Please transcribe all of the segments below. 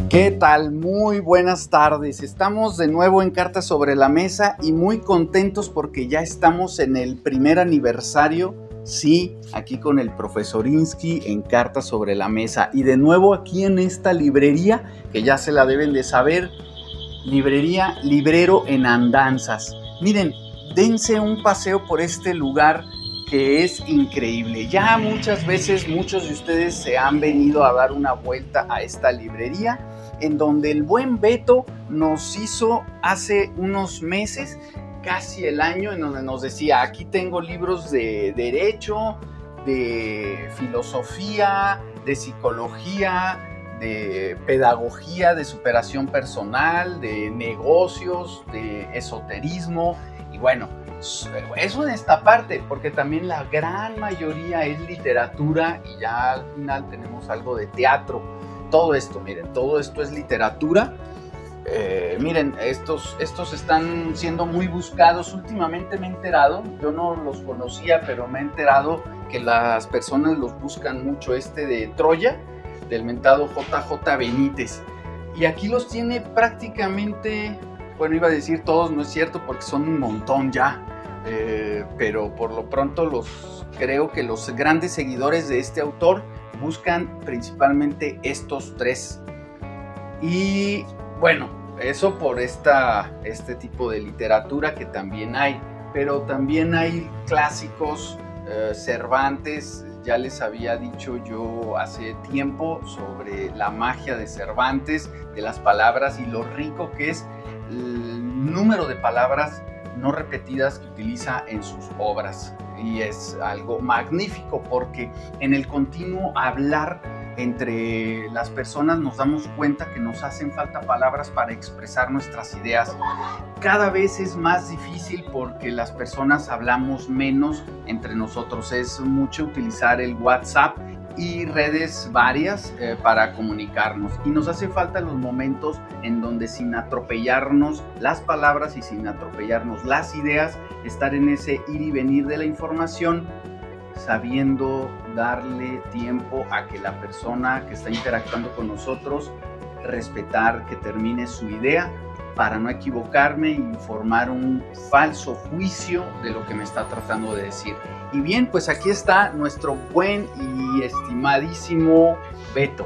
¿Qué tal? Muy buenas tardes. Estamos de nuevo en Cartas sobre la Mesa y muy contentos porque ya estamos en el primer aniversario, sí, aquí con el profesor Insky en Cartas sobre la Mesa. Y de nuevo aquí en esta librería, que ya se la deben de saber, librería Librero en Andanzas. Miren, dense un paseo por este lugar que es increíble. Ya muchas veces muchos de ustedes se han venido a dar una vuelta a esta librería, en donde el buen Beto nos hizo hace unos meses, casi el año, en donde nos decía: aquí tengo libros de derecho, de filosofía, de psicología, de pedagogía, de superación personal, de negocios, de esoterismo. Y bueno, eso en esta parte, porque también la gran mayoría es literatura y ya al final tenemos algo de teatro. Todo esto, miren, todo esto es literatura. Miren, estos están siendo muy buscados. Últimamente me he enterado, yo no los conocía, pero me he enterado que las personas los buscan mucho. De Troya, del mentado JJ Benítez. Y aquí los tiene prácticamente, bueno, iba a decir todos, no es cierto, porque son un montón ya. Pero por lo pronto creo que los grandes seguidores de este autor buscan principalmente estos tres. Y bueno, eso por este tipo de literatura que también hay, pero también hay clásicos. Cervantes, ya les había dicho yo hace tiempo sobre la magia de Cervantes, de las palabras y lo rico que es el número de palabras no repetidas que utiliza en sus obras. Y es algo magnífico porque en el continuo hablar entre las personas nos damos cuenta que nos hacen falta palabras para expresar nuestras ideas. Cada vez es más difícil porque las personas hablamos menos entre nosotros. Es mucho utilizar el WhatsApp y redes varias para comunicarnos, y nos hace falta los momentos en donde, sin atropellarnos las palabras y sin atropellarnos las ideas, estar en ese ir y venir de la información, sabiendo darle tiempo a que la persona que está interactuando con nosotros, respetar que termine su idea para no equivocarme y formar un falso juicio de lo que me está tratando de decir. Y bien, pues aquí está nuestro buen y estimadísimo Beto.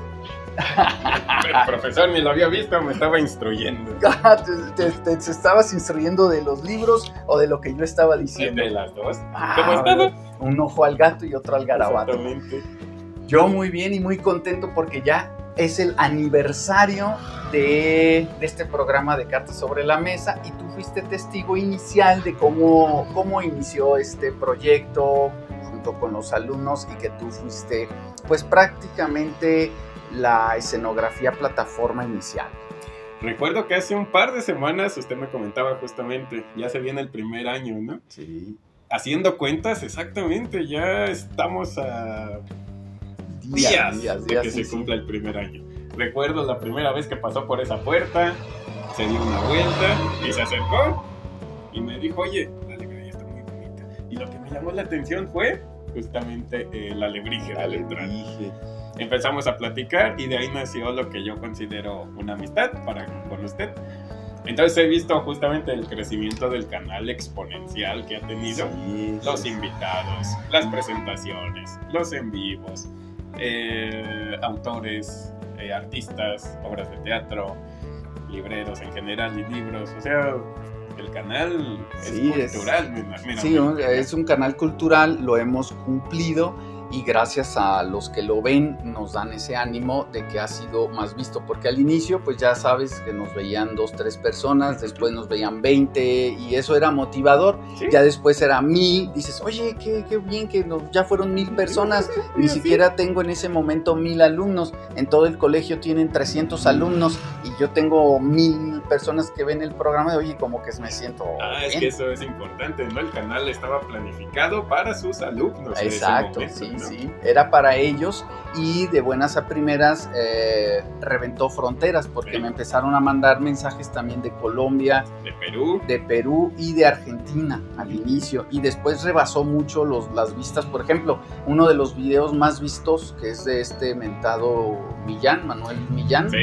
El profesor ni lo había visto, me estaba instruyendo. ¿Te estabas instruyendo de los libros o de lo que yo estaba diciendo? De las dos. ¿Cómo estás? Un ojo al gato y otro al garabato. Exactamente. Yo muy bien y muy contento porque ya es el aniversario de este programa de Cartas sobre la Mesa, y tú fuiste testigo inicial de cómo inició este proyecto junto con los alumnos, y que tú fuiste pues prácticamente la escenografía plataforma inicial. Recuerdo que hace un par de semanas usted me comentaba justamente, ya se viene el primer año, ¿no? Sí. Haciendo cuentas, exactamente, ya estamos a días de que se cumpla el primer año. Recuerdo la primera vez que pasó por esa puerta, se dio una vuelta y se acercó y me dijo: oye, la librería está muy bonita. Y lo que me llamó la atención fue justamente el alebrije de la entrada. Empezamos a platicar y de ahí nació lo que yo considero una amistad con usted. Entonces he visto justamente el crecimiento del canal exponencial que ha tenido, los invitados, las presentaciones, los en vivos, autores, artistas, obras de teatro, libreros en general y libros. O sea, el canal es cultural. Es un canal cultural, lo hemos cumplido, y gracias a los que lo ven nos dan ese ánimo de que ha sido más visto, porque al inicio pues ya sabes que nos veían 2, 3 personas, después nos veían 20 y eso era motivador. ¿Sí? Ya después era 1000, dices: oye, qué bien que ya fueron 1000 personas. Ni siquiera tengo en ese momento 1000 alumnos, en todo el colegio tienen 300 alumnos y yo tengo 1000 personas que ven el programa. Oye, como que me siento bien. Es que eso es importante, ¿no? El canal estaba planificado para sus alumnos. Exacto, en ese momento, ¿no? Sí, era para ellos, y de buenas a primeras reventó fronteras, porque me empezaron a mandar mensajes también de Colombia, de Perú y de Argentina al inicio, y después rebasó mucho las vistas. Por ejemplo, uno de los videos más vistos, que es de este mentado Millán, Manuel Millán,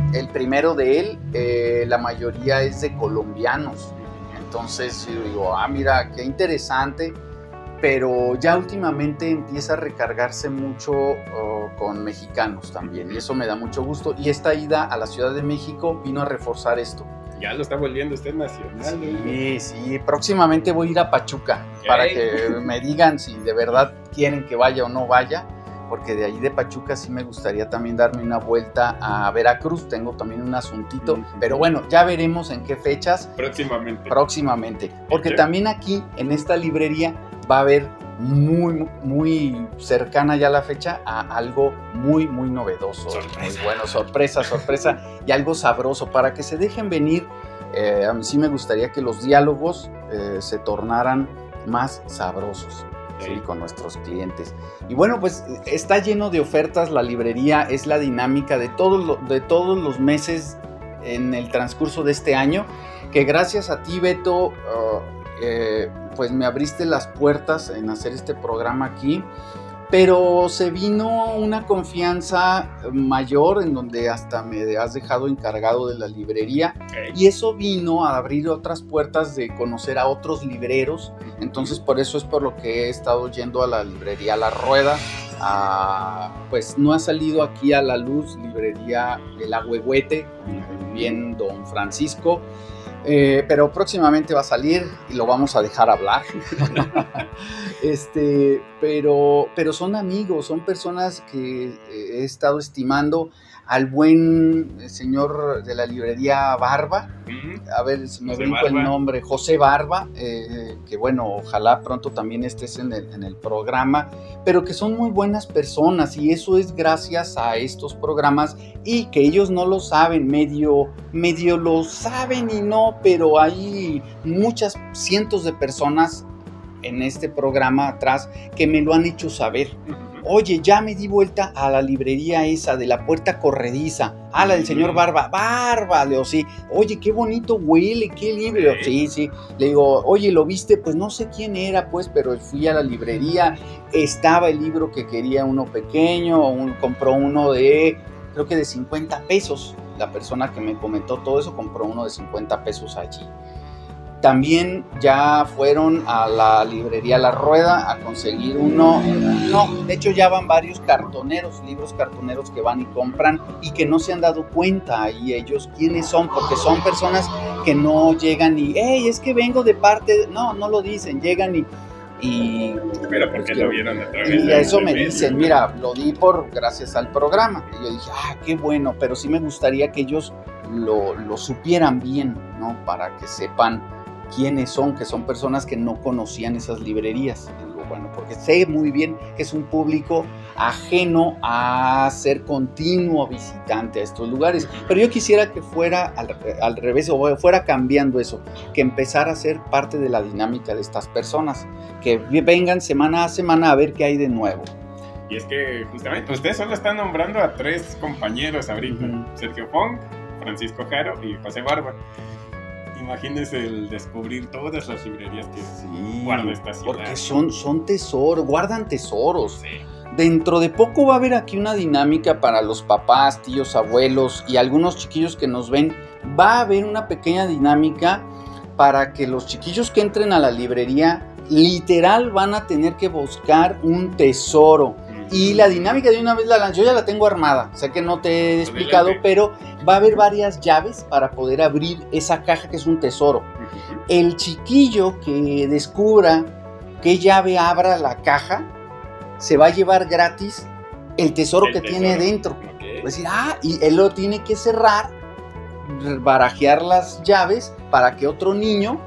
el primero de él, la mayoría es de colombianos. Entonces yo digo, mira, qué interesante. Pero ya últimamente empieza a recargarse mucho con mexicanos también, y eso me da mucho gusto. Y esta ida a la Ciudad de México vino a reforzar esto. Ya lo está volviendo usted nacional. Sí, próximamente voy a ir a Pachuca, para que me digan si de verdad quieren que vaya o no vaya, porque de ahí de Pachuca sí me gustaría también darme una vuelta a Veracruz. Tengo también un asuntito, pero bueno, ya veremos en qué fechas. Próximamente, porque también aquí en esta librería va a haber muy cercana ya la fecha a algo muy novedoso. Sorpresa. Muy bueno, sorpresa y algo sabroso para que se dejen venir. A mí sí me gustaría que los diálogos se tornaran más sabrosos. Sí, con nuestros clientes. Y bueno, pues está lleno de ofertas la librería, es la dinámica de todos los meses en el transcurso de este año, que gracias a ti, Beto, pues me abriste las puertas en hacer este programa aquí, pero se vino una confianza mayor en donde hasta me has dejado encargado de la librería, y eso vino a abrir otras puertas de conocer a otros libreros. Entonces por eso es por lo que he estado yendo a la librería La Rueda. Pues no ha salido aquí a la luz librería El Ahuehuete, bien don Francisco, pero próximamente va a salir y lo vamos a dejar hablar. Pero son amigos, son personas que he estado estimando. Al buen señor de la librería Barba, a ver si me brinco el nombre, José Barba, que bueno, ojalá pronto también estés en el programa, pero que son muy buenas personas, y eso es gracias a estos programas, y que ellos no lo saben, medio lo saben y no, pero hay muchas cientos de personas en este programa atrás que me lo han hecho saber. Oye, ya me di vuelta a la librería esa de la puerta corrediza. La del señor Barba. Le digo, sí. Oye, qué bonito huele, qué libro. Sí. Le digo, oye, ¿lo viste? Pues no sé quién era, pues, pero fui a la librería. Estaba el libro que quería, uno pequeño. Compró uno creo que de 50 pesos. La persona que me comentó todo eso compró uno de 50 pesos allí. También ya fueron a la librería La Rueda a conseguir uno. No, de hecho ya van varios libros cartoneros que van y compran, y que no se han dado cuenta ahí ellos quiénes son, porque son personas que no llegan y, es que vengo de parte, no lo dicen, llegan y pero porque lo vieron a través y eso me dicen, mira, lo di gracias al programa. Y yo dije, qué bueno, pero sí me gustaría que ellos lo supieran bien, ¿no? Para que sepan quiénes son, que son personas que no conocían esas librerías. Y digo, bueno, porque sé muy bien que es un público ajeno a ser continuo visitante a estos lugares, pero yo quisiera que fuera al revés, o fuera cambiando eso, que empezara a ser parte de la dinámica de estas personas, que vengan semana a semana a ver qué hay de nuevo. Y es que justamente ustedes solo están nombrando a 3 compañeros ahorita, Sergio Fong, Francisco Jaro y José Barba. Imagínense el descubrir todas las librerías que guarda esta ciudad. Porque son tesoros, guardan tesoros. Sí. Dentro de poco va a haber aquí una dinámica para los papás, tíos, abuelos y algunos chiquillos que nos ven. Va a haber una pequeña dinámica para que los chiquillos que entren a la librería literal van a tener que buscar un tesoro. Y la dinámica de una vez la lanzo, yo ya la tengo armada, sé que no te he explicado, pero va a haber varias llaves para poder abrir esa caja que es un tesoro. El chiquillo que descubra qué llave abra la caja, se va a llevar gratis el tesoro que tiene dentro. Va a decir, y él lo tiene que cerrar, barajear las llaves para que otro niño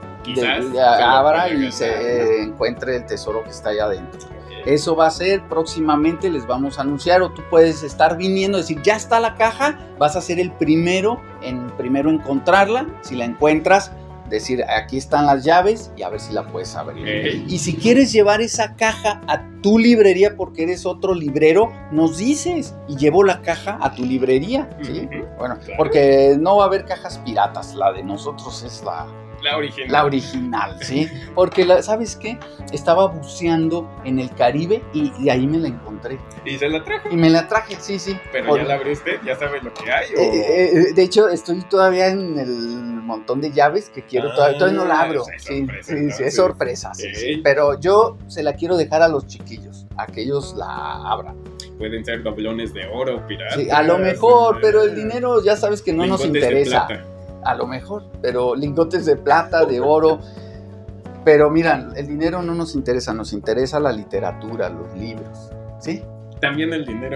abra y se encuentre el tesoro que está allá adentro. Eso va a ser próximamente, les vamos a anunciar, o tú puedes estar viniendo, decir, ya está la caja, vas a ser el primero en encontrarla. Si la encuentras, decir, aquí están las llaves, y a ver si la puedes abrir. Y si quieres llevar esa caja a tu librería porque eres otro librero, nos dices y llevo la caja a tu librería, ¿sí? Bueno, porque no va a haber cajas piratas, la de nosotros es La original, ¿sí? Porque, ¿sabes qué? Estaba buceando en el Caribe y de ahí me la encontré. ¿Y se la trajo? Y me la traje, sí. ¿Pero ya la abriste? ¿Ya sabes lo que hay? De hecho, estoy todavía en el montón de llaves que quiero, todavía no la abro. Sí, es sorpresa, sí. Pero yo se la quiero dejar a los chiquillos, a que ellos la abran. Pueden ser doblones de oro, piratas. Sí, a lo mejor, pero el dinero ya sabes que no nos interesa. A lo mejor, pero lingotes de plata, de oro. Pero mira, el dinero no nos interesa la literatura, los libros, ¿sí? También el dinero.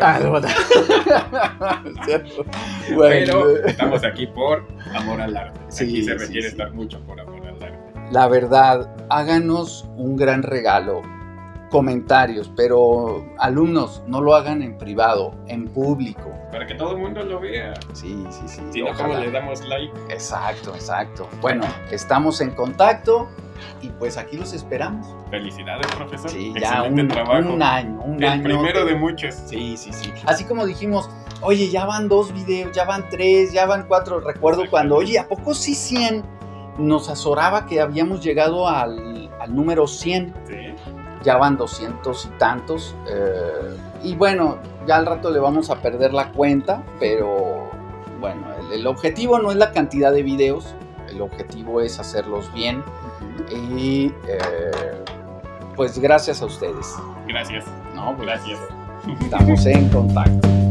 Bueno. Pero estamos aquí por amor al arte. Sí, aquí se requiere estar mucho por amor al arte. La verdad, háganos un gran regalo. Comentarios, pero alumnos, no lo hagan en privado, en público. Para que todo el mundo lo vea. Sí. Si no, ¿cómo le damos like? Exacto. Bueno, estamos en contacto y pues aquí los esperamos. Felicidades, profesor. Sí, excelente ya trabajo. un año. El primero de muchos. Sí. Así como dijimos, oye, ya van 2 videos, ya van 3, ya van 4. Recuerdo cuando, oye, ¿a poco sí 100? Nos azoraba que habíamos llegado al número 100. Sí. Ya van 200 y tantos. Y bueno, ya al rato le vamos a perder la cuenta, pero bueno, el objetivo no es la cantidad de videos, el objetivo es hacerlos bien. Y pues gracias a ustedes. Gracias. No, pues, gracias. Estamos en contacto.